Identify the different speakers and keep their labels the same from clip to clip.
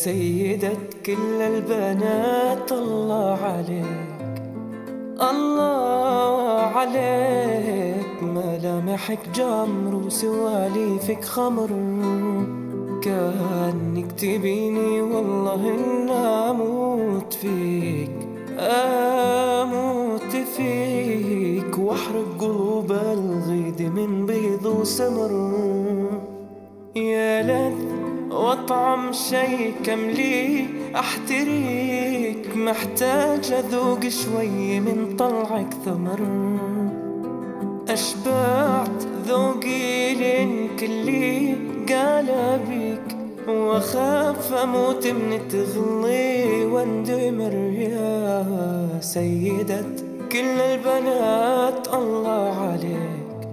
Speaker 1: سيدة كل البنات الله عليك، الله عليك. ملامحك جمر وسواليفك خمر، كأنك تبيني والله إن أموت فيك، أموت فيك وأحرق قلوب الغيد من بيض وسمر. يا لذ واطعم شي كملي احتريك، محتاج اذوق شوي من طلعك ثمر. اشبعت ذوقي لين كلي قال بيك، واخاف اموت من تغلي واندمر. يا سيدة كل البنات الله عليك،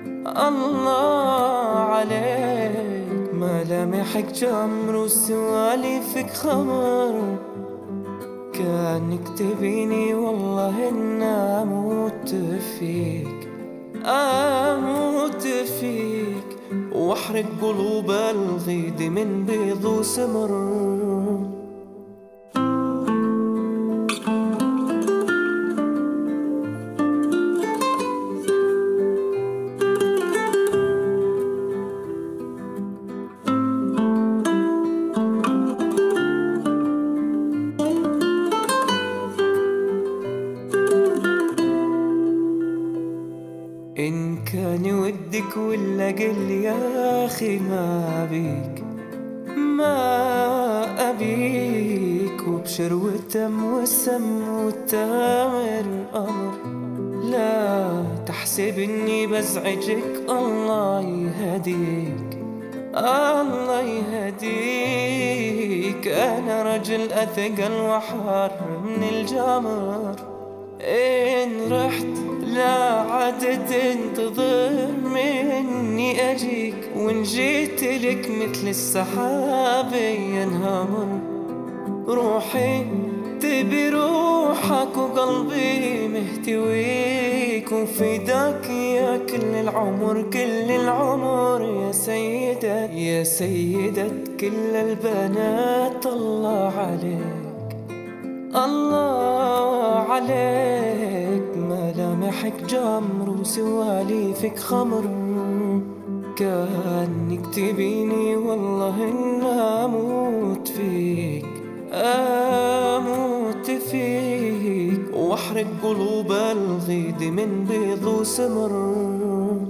Speaker 1: الله عليك. ملامحك جمر وسواليفك خمر، كأنك تبيني والله إن أموت فيك، أموت فيك وأحرق قلوب الغيد من بيض وسمر. إن كان ودك ولا قل يا أخي ما أبيك، ما أبيك. وبشر وتم والسم والتامر أمر، لا تحسب إني بزعجك الله يهديك، الله يهديك. أنا رجل أثقل وحار من الجمر، إن رحت لا عدد انتظر مني أجيك، وإن جيت لك مثل السحاب ينهمر. روحي تبي روحك وقلبي مهتويك، وفداك يا كل العمر كل العمر. يا سيدة يا سيدة كل البنات الله عليك، الله عليك. ملامحك جمر وسواليفك خمر، كأنك تبيني والله إن أموت فيك، أموت فيك وأحرق قلوب الغيد من بيض وسمر.